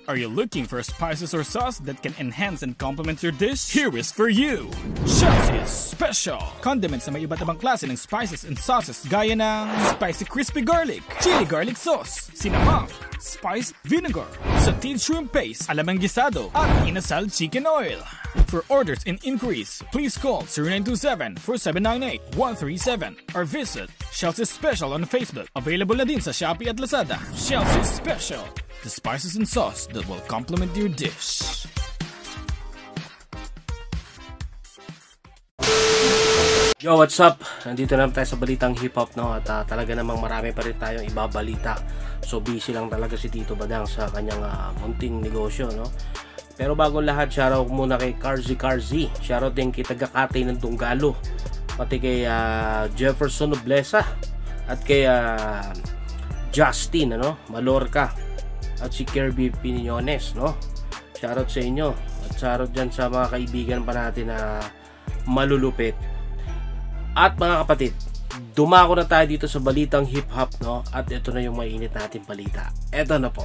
Are you looking for spices or sauce that can enhance and complement your dish? Here is for you! Chelsea's Special! Condiments na may iba't ibang klase ng spices and sauces gaya ng spicy crispy garlic, chili garlic sauce, cinnamon, spiced vinegar, sauteed shrimp paste, alamang gisado, at inasal chicken oil. For orders and inquiries, please call 0927-4798-137 or visit Chelsea's Special on Facebook. Available na din sa Shopee at Lazada. Chelsea's Special, the spices and sauce that will complement your dish. Yo, what's up? Nandito naman tayo sa balitang hip-hop, no? At talaga namang marami pa rin tayong ibabalita. So busy lang talaga si Tito Badang sa kanyang munting negosyo, no? Pero bago lahat, shoutout muna kay Karzi. Shoutout din kay taga-Katay ng Dongalo, pati kay Jefferson Noblesa at kay Justin, ano? Malorca at si Kirby Piniones, no? Shoutout sa inyo at shoutout dyan sa mga kaibigan pa natin na malulupit. At mga kapatid, dumako na tayo dito sa balitang hip-hop, no? At ito na yung mainit natin balita. Ito na po.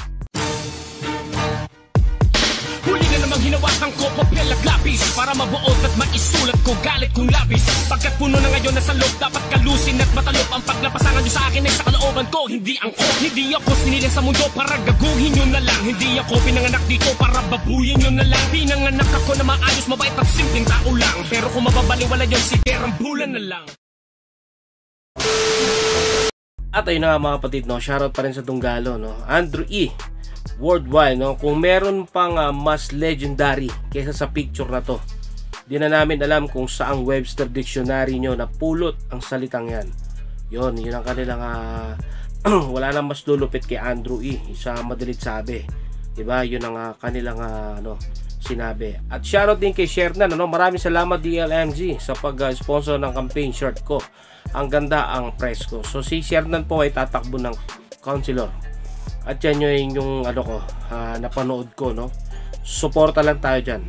Huli na namang hinawakan ko papel at lapis para mabuot at maisulat ko galit kong labis. Pagkat puno na ngayon nasa loob, dapat kalusin at matalop. Ang paglapasangan nyo sa akin ay sa kalooban ko. Hindi ako sinili sa mundo para gaguhin nyo na lang. Hindi ako pinanganak dito para babuyin nyo na lang. Pinanganak ako na maayos, mabait at simpleng tao lang. Pero kung mababaliwala yun, si Terang Bulan na lang. At ayun na mga kapatid, no? Shoutout pa rin sa Dongalo, no? Andrew E. Worldwide, no? Kung meron pang mas legendary kaysa sa picture na to, di na namin alam kung saang Webster Dictionary nyo napulot ang salitang yan. Yun ang kanilang wala nang mas lulupit kay Andrew E. Isa madalit sabi, diba? Yun ang kanilang sinabi. At shoutout din kay Shernan, no? Maraming salamat DLMG sa pag-sponsor ng campaign shirt ko. Ang ganda ang press ko. So si Shernan po ay tatakbo ng councilor. At yan yung napanood ko, no? Suporta lang tayo dyan.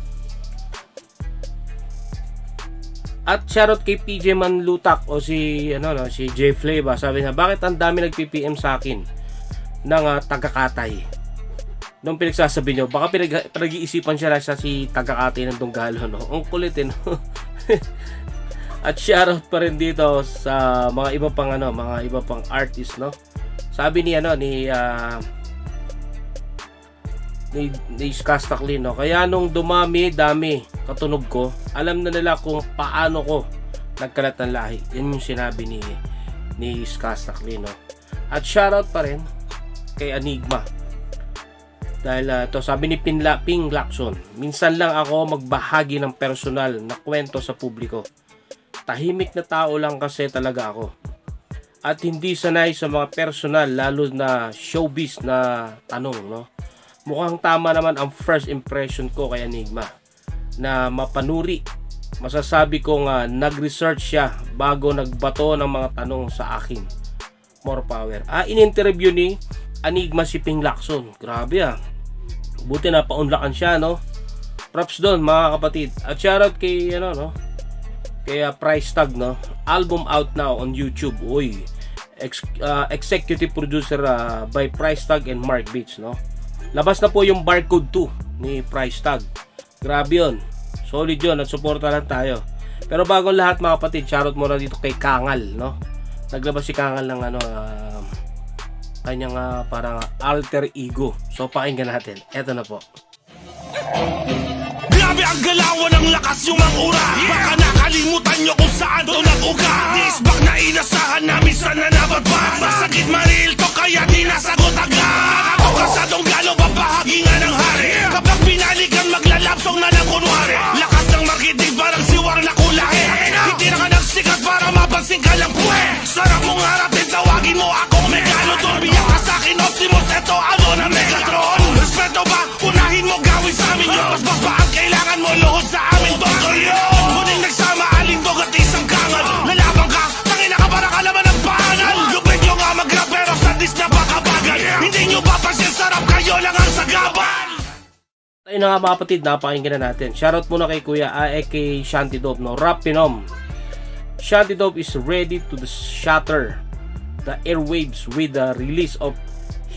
At shoutout kay PJ Manlutak o si J Flava. Sabi niya, bakit ang dami nag-PPM sa akin ng taga-Katay? Nung pinagsasabi nyo, baka pinag-iisipan siya lang si taga-Katay ng Dongalo, no? Ang kulit, no? At shoutout pa rin dito sa mga iba pang artist, no? Sabi ni Skusta, no? Kaya nung dami katunog ko, alam na nila kung paano ko nagkalat ng lahi. Yan yung sinabi ni Skusta, no? At shoutout pa rin kay Enigma. Dahil to sabi ni Ping Lacson, minsan lang ako magbahagi ng personal na kwento sa publiko. Tahimik na tao lang kasi talaga ako. At hindi sanay sa mga personal, lalo na showbiz na tanong, no? Mukhang tama naman ang first impression ko kay Enigma na mapanuri. Masasabi kong nag-research siya bago nagbato ng mga tanong sa akin. More power. In-interview ni Enigma si Ping Lacson. Grabe Buti na paunlakan siya, no? Props doon mga kapatid. At shoutout kay kaya price tag, no? Album out now on YouTube. Uy, executive producer by Price Tag and Mark Beats, no? Labas na po yung Barcode 2 ni Price Tag. Grabe yun. Solid yun at suporta lang tayo. Pero bago lahat mga kapatid, shoutout muna dito kay Kangal, no? Naglabas si Kangal ng kanyang parang alter ego. So pakinggan natin. Eto na po. Grabe ang galawan ng lakas yung mangura. Baka nakalimutan nyo kung saan to nag-uga. Disbak na inasahan na minsan na nabagbat. Masakit maril to kaya di nasagot agad. Ako ka sa Dongalo, babahagi nga ng hari. Kapag binalikan maglalapsong na ng kunwari. Lakas ng makinig parang siwar na kulahe. Hindi na ka nagsikat para mapansin ka lang puwe. Sarap mong harapin, tawagin mo akong Megalodon. Biyak ka sa'kin Optimus, eto ano na Megatron. Respeto ba? Unahin mo gawin sa amin yun. Basbas ba ang kailangan mo luhod sa amin doktor yun. Muling nagsama alindog at isang kangal. Lalabang ka, tangina ka para kalaban ng paanal. Lupit nyo nga mag-rap pero sa dis na bakabagal. Hindi nyo ba pansin sarap kayo lang ang sagaban. Ayun na nga mga kapatid, napakinggan na natin. Shoutout muna kay Kuya kay Shanty Dope, no? Rap Pinom. Shanty Dope is ready to shatter the airwaves with the release of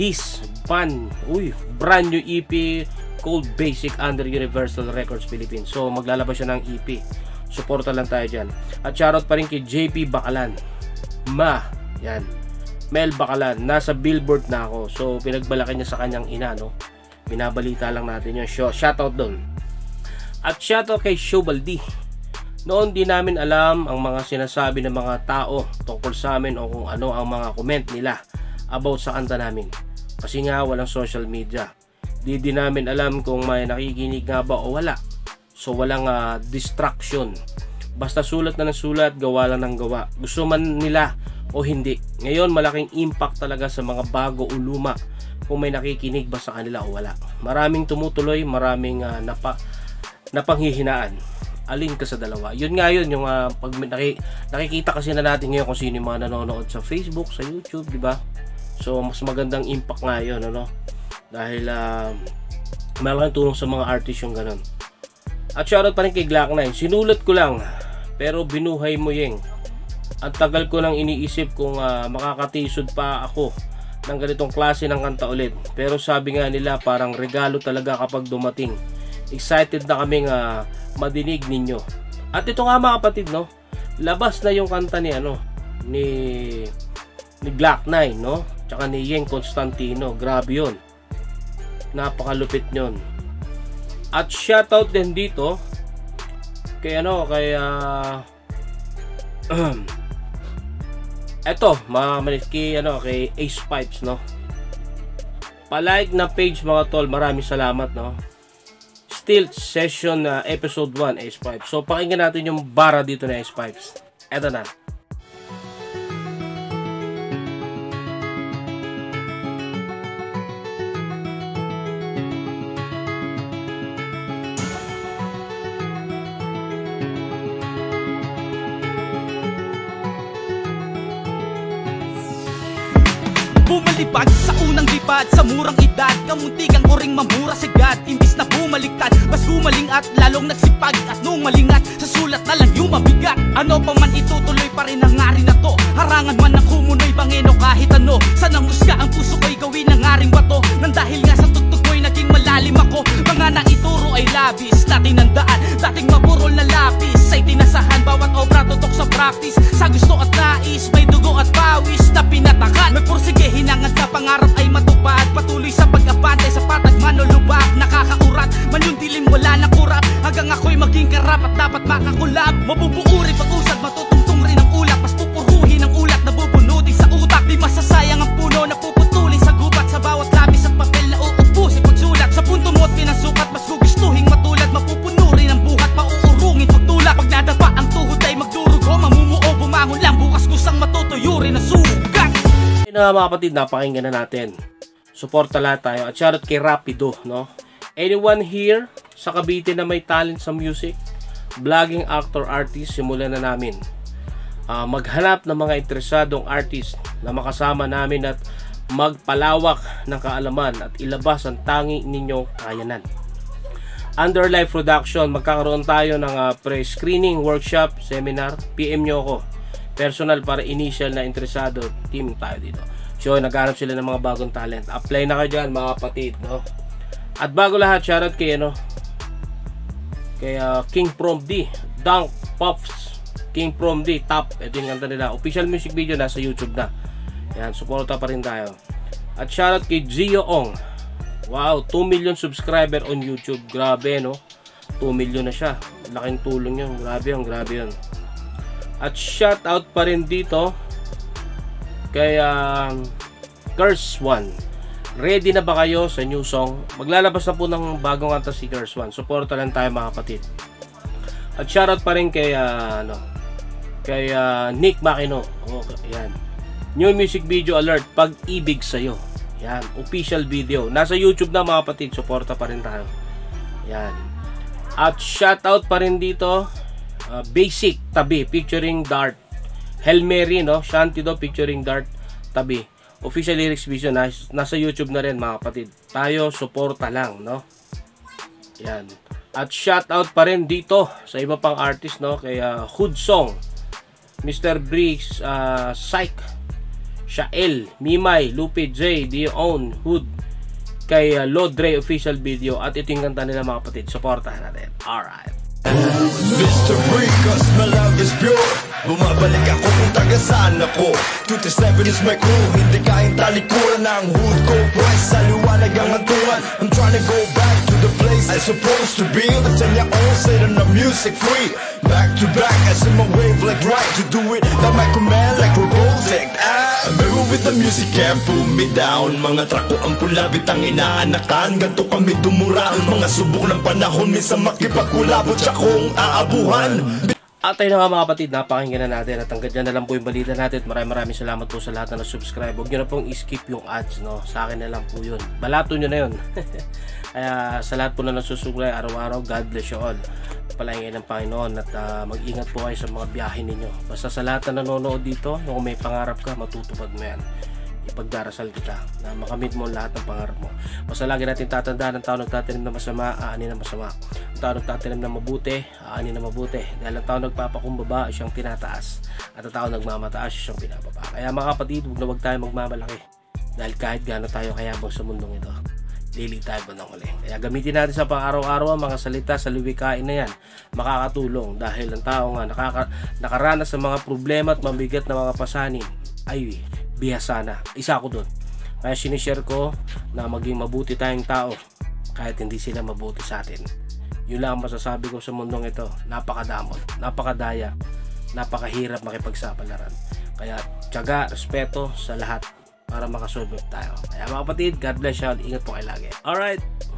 his brand new EP called Basic under Universal Records Philippines. So maglalabas siya ng EP. Suporta lang tayo dyan. At shoutout pa rin kay JP Bakalan. Yan. Mel Bakalan. Nasa Billboard na ako. So pinagbalakan niya sa kanyang ina, no? Binabalita lang natin yung show. Shoutout doon. At shoutout kay Shobaldi. Noon di namin alam ang mga sinasabi ng mga tao tungkol sa amin o kung ano ang mga comment nila about sa kanta namin. Kasi nga walang social media. Di namin alam kung may nakikinig nga ba o wala. So walang distraction. Basta sulat na ng sulat, gawa lang ng gawa. Gusto man nila o hindi. Ngayon malaking impact talaga sa mga bago o luma kung may nakikinig ba sa kanila o wala. Maraming tumutuloy, maraming napanghihinaan. Alin ka sa dalawa? Yun nga yun, yung pag nakikita kasi na natin ngayon kung sino yung mga nanonood sa Facebook, sa YouTube, di ba? So mas magandang impact nga yun, ano? Dahil malaking tulong sa mga artist yung ganun. At shoutout pa rin kay Glock9. Sinulat ko lang, pero binuhay mo yeng. Ang tagal ko nang iniisip kung makakatisod pa ako ng ganitong klase ng kanta ulit. Pero sabi nga nila parang regalo talaga kapag dumating. Excited na kaming madinig ninyo. At ito nga mga kapatid, no? Labas na yung kanta ni Glock9, no? Tsaka ni Yeng Constantino. Grabe yun. Napakalupit yun. At shoutout din dito kay eto, kay Ace Pipes, no? Pa-like na page mga tol. Maraming salamat, no? Still Session episode 1 Ace Pipes. So pakinggan natin yung bara dito na Ace Pipes. Eto na. Bumalibag sa unang lipad, sa murang edad, kamuntikan ko ring mamura sagad. Imbis na bumaliktad, mas gumaling at lalong nagsipag. At nung malingat, sa sulat na lang yung mabigat. Ano pa man itutuloy pa rin ang ngari na to. Harangan man ng kumunoy bangeno kahit ano. Sanang musga ang puso ko'y gawin ng ngaring bato. Nang dahil nga sa tugtog ko'y naging malalim ako. Mga naituro ay labis, natin nandaan. Dating maburol na lapis, ay tinasahan. Bawat obra tutok sa practice, sa gusto at nais. May dugo at pawis na pinatakan. May pursige, hinangad na pangarap ay matupad. Patuloy sa pag-abante sa patag man o lubak. Nakakaurat, man yung dilim wala na kurap. Hanggang ako'y maging karapat dapat makakulab. Mabubuuri pag-usad, matutungtong rin ang ulap. Mas pupuruhin ang ulat na bubunutin sa utak. Di masasayang ang puno na puputulin sa gubat. Sa bawat lapis at papel na uubusin pagsulat. Sa punto mo at pinasukat, mas gugustuhin matulad. Mapupuno rin ang buhat, mauurungin pagtulak. Pag nadapa ang tuhod ay magdurugo. Mamumuo, bumangon lang, bukas kusang matutuyo rin ang sugat. Ayun na mga kapatid, napakinggan na natin. Suporta lahat tayo. At shoutout kay Rapido, no? Anyone here sa Cavite na may talent sa music, vlogging, actor, artist, simulan na namin. Maghanap ng mga interesadong artist na makasama namin at magpalawak ng kaalaman at ilabas ang tanging ninyong kayanan. Under live production, magkakaroon tayo ng pre-screening, workshop, seminar. PM nyo ako. Personal para initial na interesado, team tayo dito. So, naghanap sila ng mga bagong talent. Apply na kayo dyan, mga kapatid, no? At bago lahat, shoutout kay King Prom D, Dunk Puffs, King Prom D, Top. Ito yung kanta nila. Official music video nasa YouTube na. Yan, suporta pa rin tayo. At shoutout kay Gio Ong. Wow, 2 million subscriber on YouTube. Grabe, no? 2 million na siya. Laking tulong yun. Grabe yun. At shoutout pa rin dito kay Curse One. Ready na ba kayo sa new song? Maglalabas na po ng bagong kanta si Curse One. Suporta lang tayo mga kapatid. At shoutout pa rin kay Nick Makino. Yan. New music video alert, Pag-ibig sa'yo. Yan, official video. Nasa YouTube na mga kapatid, suporta pa rin tayo. Yan. At shoutout pa rin dito, Basic Tabi featuring Dart. Hail Mary, no? Shanty do featuring Dart Tabi. Official lyrics video nasa YouTube na rin mga kapatid. Tayo suporta lang, no? Yan. At shoutout pa rin dito sa iba pang artist, no? Kay Hood Song, Mr. Briggs, Psych, Shael, Mimay, Lupe J, Dion, Hood, kay Lord Dre official video, at ito yung kanta nila mga kapatid. Supportahan natin. Alright. Mystery, cause my love is pure. Bumabalik ako kung taga saan ako. 27 is my crew, hindi kayang talikuran ng hood ko. Press sa liwanag ang hantungan. I'm trying to go back to the place I supposed to be. The 10 year old say that the music free. Back to back, I see my wave like right to do it. That my command like robotic. I'm ever with the music, can't pull me down. Mga track ko ang pula, bitang inaanakan. Ganto kami dumura, mga subok ng panahon. Minsan makipagkulabot siya kung aabuhan. At tayo na nga mga kapatid, napakinggan na natin. At hanggang dyan na lang po yung balita natin. Maraming salamat po sa lahat na subscribe. Huwag nyo na pong i-skip yung ads, no? Sa akin na lang po yun. Balato nyo na yun. Kaya sa lahat po na nasusuglay araw-araw, God bless you all. Palangin ng Panginoon at mag-ingat po kayo sa mga biyahe ninyo. Basta sa lahat na nanonood dito, kung may pangarap ka, matutupad mo yan. Ipagdarasal kita na makamit mo lahat ng pangarap mo. Basta lagi natin tatandaan, ang tao nagtatanim na masama, aanin na masama. Ang tao nagtatanim na mabuti, aanin na mabuti. Dahil ang tao nagpapakumbaba, siyang tinataas. At ang tao nagmamataas, siyang pinababa. Kaya mga kapatid, huwag tayo magmamalaki. Dahil kahit gaano tayo kayabang sa mundong ito, lili tayo ba ng uli. Kaya gamitin natin sa pang-araw-araw ang mga salita sa liwikain na yan. Makakatulong dahil ang tao nga nakaranas sa mga problema at mabigat na mga pasanin ay bihasa na. Isa ako dun. Kaya sinishare ko na maging mabuti tayong tao kahit hindi sila mabuti sa atin. Yun lang ang masasabi ko sa mundong ito. Napakadamot, napakadaya, napakahirap makipagsapalaran. Kaya tiyaga, respeto sa lahat para makasolve tayo. Kaya mga kapatid, God bless you. Ingat po kayo lagi. Alright.